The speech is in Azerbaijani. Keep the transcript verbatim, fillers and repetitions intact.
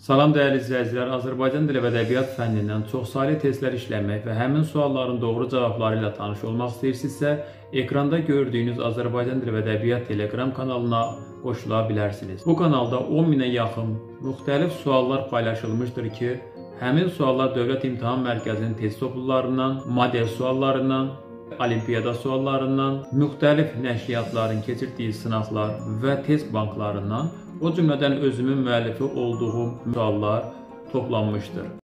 Salam dəyərli izləyicilər, Azərbaycan dili və ədəbiyyat fənnindən çoxsaylı testlər işləmək və həmin sualların doğru cavabları ilə tanış olmaq istəyirsinizsə, ekranda gördüyünüz Azərbaycan dili və ədəbiyyat Telegram kanalına qoşula bilərsiniz. Bu kanalda on minə yaxın müxtəlif suallar paylaşılmışdır ki, həmin suallar Dövlət İmtahan Mərkəzinin test toplularından, model suallarından, olimpiyada suallarından, müxtəlif nəşriyyatların keçirdiyi sınaqlar və test banklarından, o cümlədən özümün müəllifi olduğum suallar toplanmışdır.